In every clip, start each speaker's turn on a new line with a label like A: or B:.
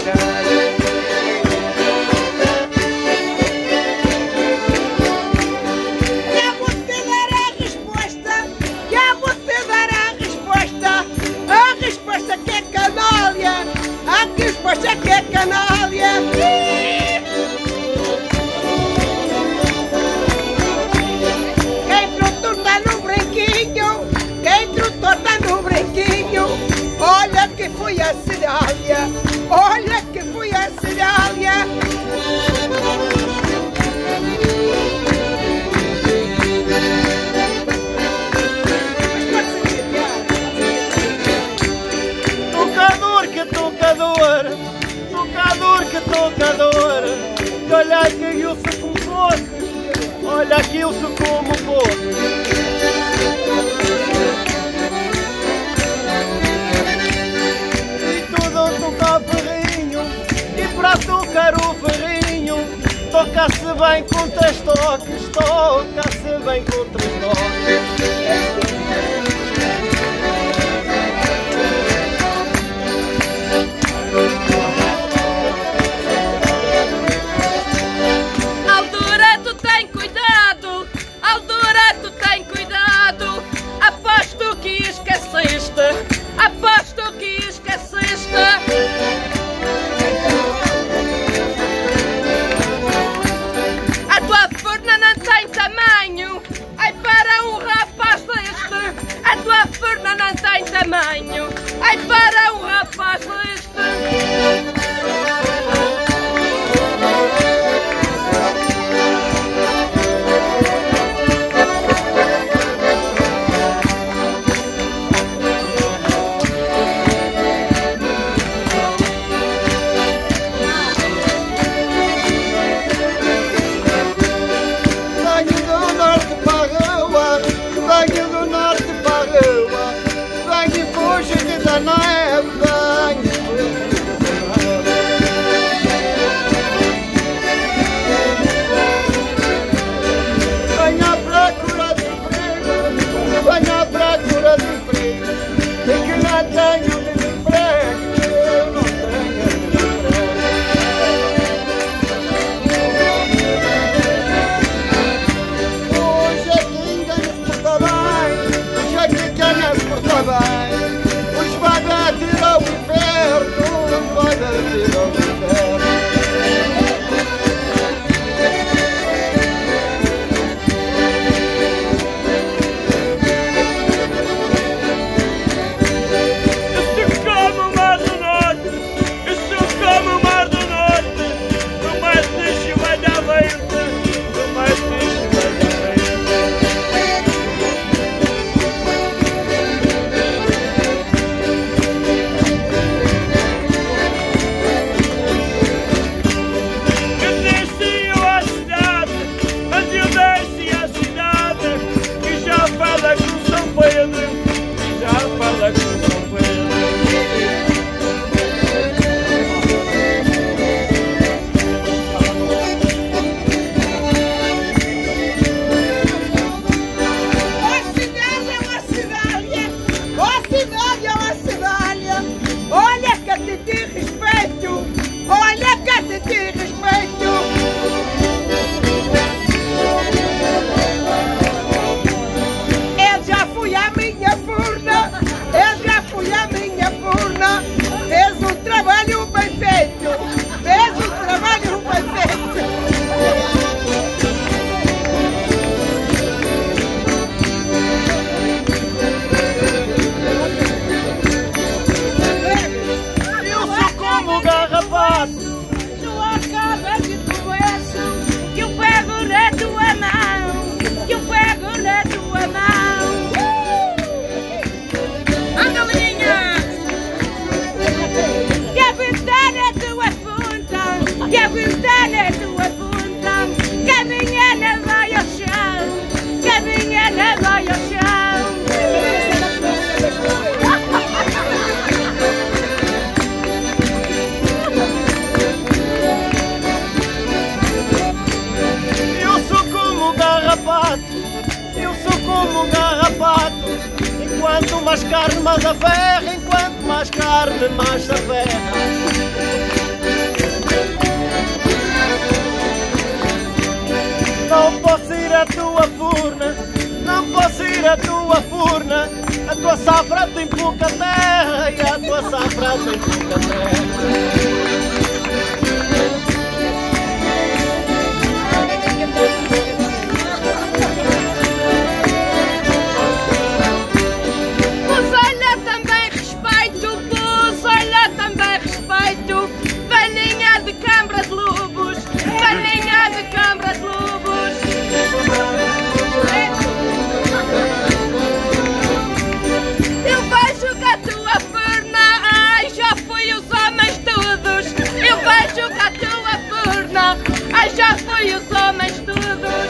A: Resposta que é canalha. Quem trutor tá no brinquinho, quem trutor tá no brinquinho, olha que foi a Cidália, olha que foi a Cidália.
B: Tocador que tocador, tocador que tocador, olha aquilo-se como fosse, olha aquilo-se como fosse. E tudo toca ferrinho, e para tocar o ferrinho, toca-se bem com três toques, toca-se bem com três toques.
C: Aposto que esqueceste. A tua furna não tem tamanho, ai para um rapaz deste. A tua furna não tem tamanho, ai para um rapaz deste.
B: Venho do norte para a rua, venho fugir da neve, venho venho à procura de emprego, venho à procura de emprego, e que não tenho desemprego, eu não tenho desemprego. Hoje aqui ninguém se porta bem, hoje aqui quem não se porta bem, hoje vai bater ao inferno, vai bater ao inferno. Enquanto mais carne, mais a ferra, enquanto mais carne, mais a ferra. tem pouca terra e a tua safra tem pouca terra.
C: Velhinha de Câmara de Lobos, velhinha de Câmara de Lobos. Eu vejo que a tua perna, ai, já fui os homens todos. Eu vejo que a tua perna, ai, já fui os homens todos.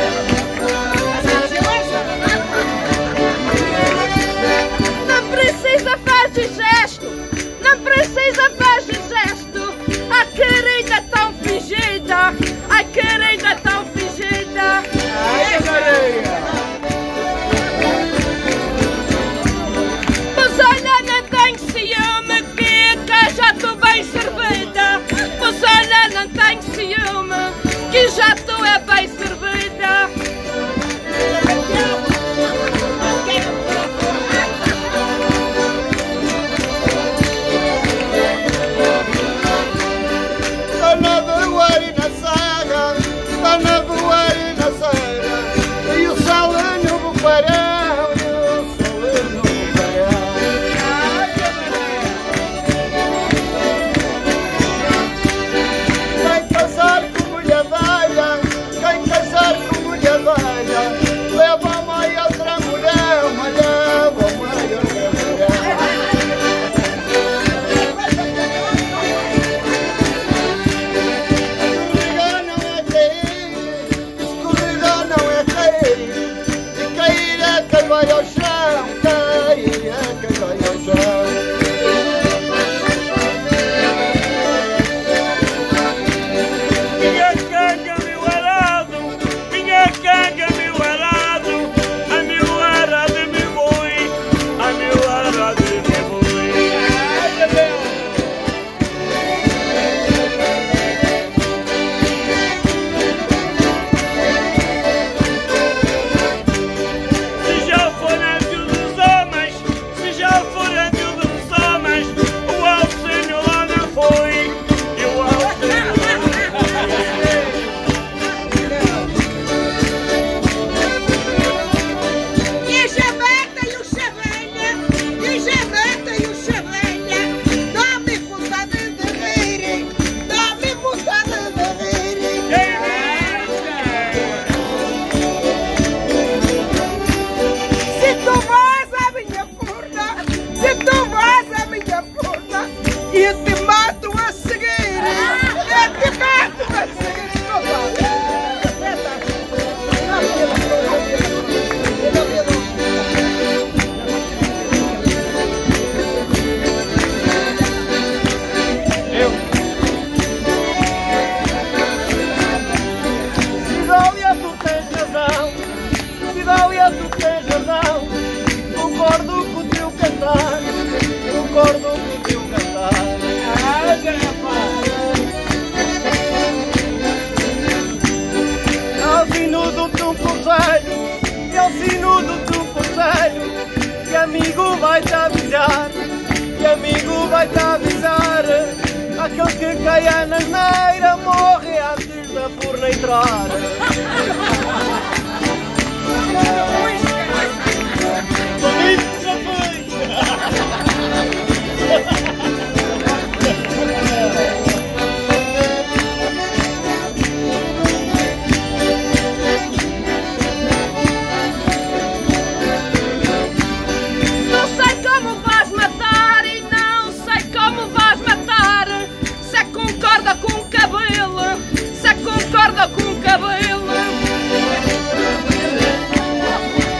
C: Não precisa fazer gesto, não precisa fazer gesto. A querida tão fingida, a querida tão fingida. Mas olha, não tenho ciúme, que já estou bem servida. Mas olha, não tenho ciúme, que já estou bem servida.
B: E o sol no bufarão, e o sol no bufarão. Quem casar com mulher velha, quem casar com mulher velha, leva a mãe outra mulher, mas leva a mãe outra mulher. Quem vai ao chão, quem vai ao chão.
D: Minha canga, meu arado, minha canga, meu arado, a meu arado me boi, a meu arado me boi. Se já for antes dos homens, se já for antes dos homens, o Alcínio lá não foi, e o Alcínio lá não foi.
A: E a Jabeta e o Chavelha, e a Jabeta e o Chavelha, dá-me vontade de rir, dá-me vontade de rir. Se tu vais à minha furna, se tu vais à minha furna, eu te mato a seguir, eu te mato a seguir.
B: Cidália, tu tens razão, Cidália, tu tens razão. Concordo com o teu cantar, concordo com o teu cantar. Ao sino do teu conselho, ao sino do teu conselho, que amigo vai-te avisar, que amigo vai-te avisar. Aquele que caia na asneira morre antes da furna entrar. Bonito já foi!
C: Não sei como vais matar e não sei como vais matar. Se concorda com o cabelo, se concorda com o cabelo.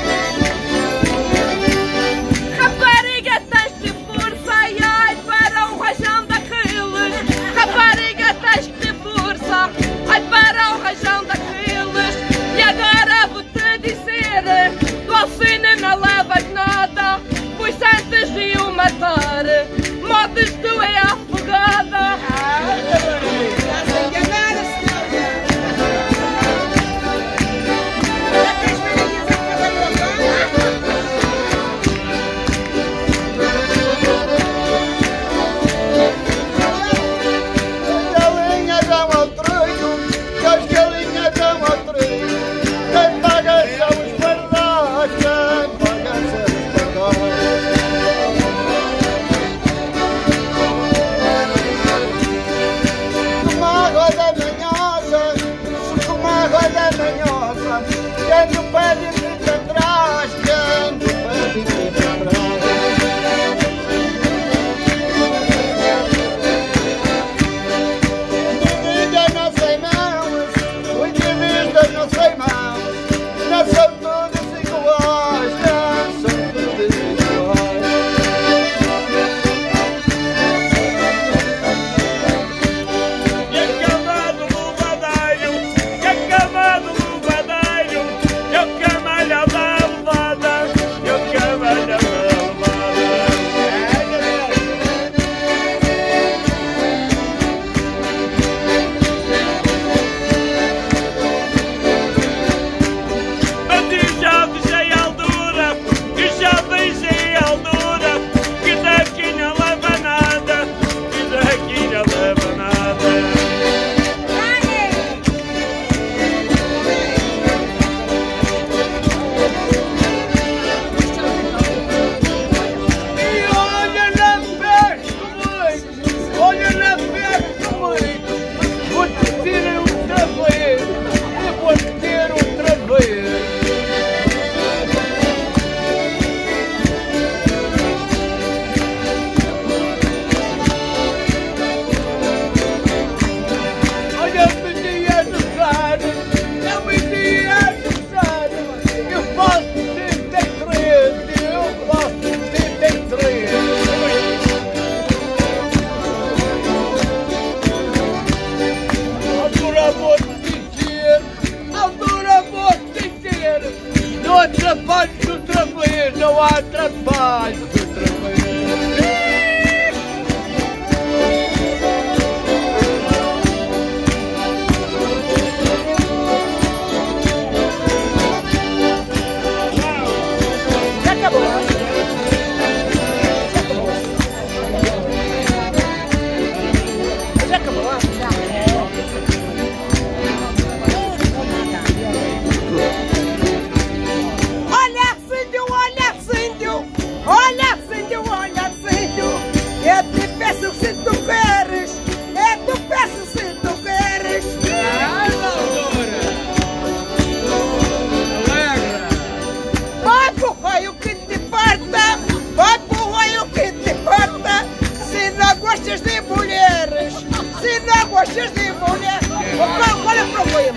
A: gostas de mulher? Qual é o problema?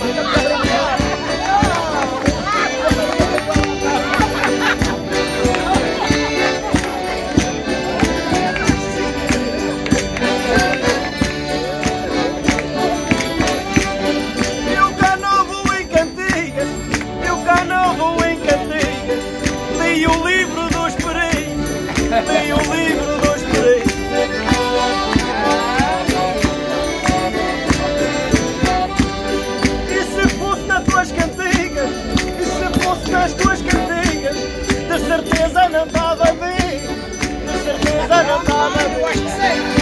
B: Eu cá não vou em cantigas, eu cá não vou em cantigas. Li o livro dos perigos, li o livro dos perigos. Cantigas, e se fosse nas tuas cantigas, de certeza não estava bem, de certeza não estava bem.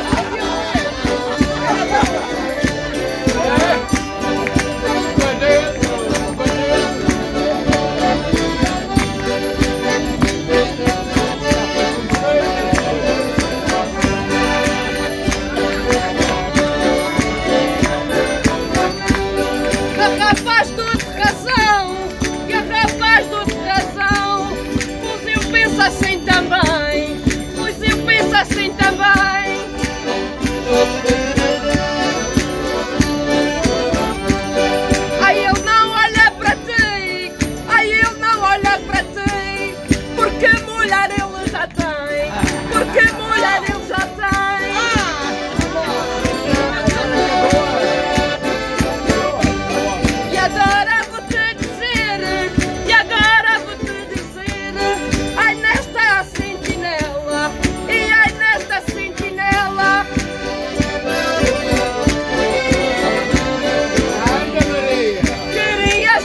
C: Assim também, pois eu penso assim também. Ai, ele não olha para ti, ai, ele não olha para ti, porque mulher ele já tem, porque mulher ele já tem. E agora vou-te dizer, e agora vou-te dizer, ai, nesta sentinela, e ai, nesta sentinela. Querias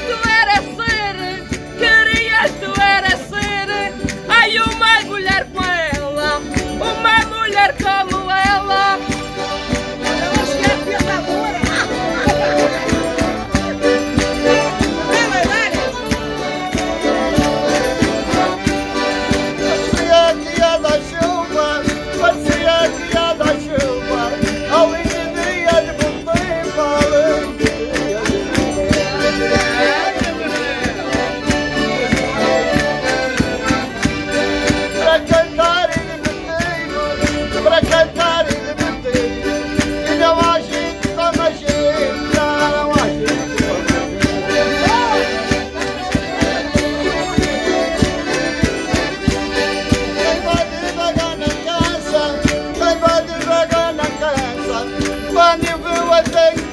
C: tu era ser, ai, uma mulher com ela, uma mulher como ela. Quando eu vou até